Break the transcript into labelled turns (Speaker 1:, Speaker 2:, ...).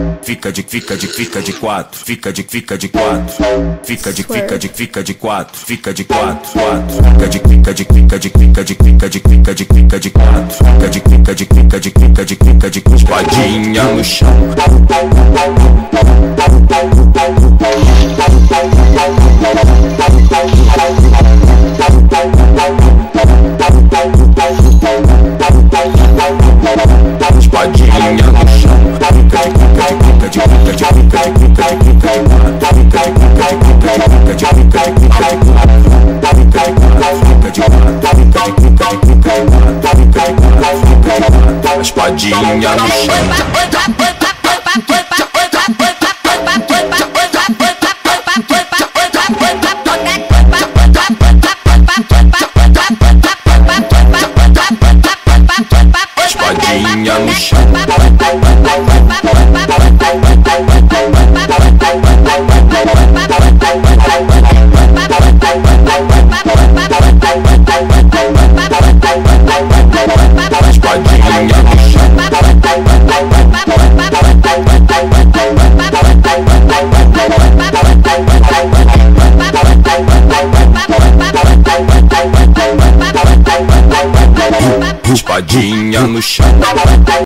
Speaker 1: Fica de quatro, fica de quatro, fica de quatro, fica de quatro, fica de quatro, espadinha no chão. Espadinha no chão. Espadinha no chão. Espadinha no chão. Espadinha no chão.